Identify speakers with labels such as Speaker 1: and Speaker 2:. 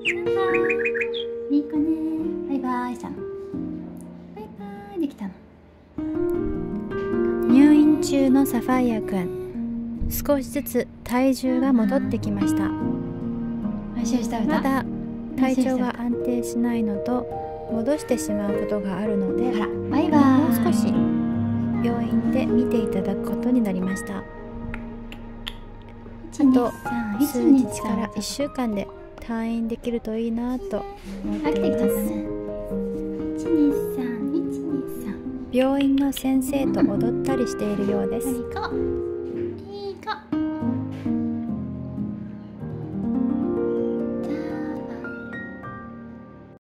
Speaker 1: いい子ね。バイバイしたの。バイバイできたの。
Speaker 2: 入院中のサファイアくん、少しずつ体重が戻ってきました。まだ体調が安定しないのと戻してしまうことがあるので、
Speaker 1: バイバイ。
Speaker 2: もう少し病院で見ていただくことになりました。あと数日から1週間で退院できるといいなと思っています。病院の先生と踊ったりしているようです。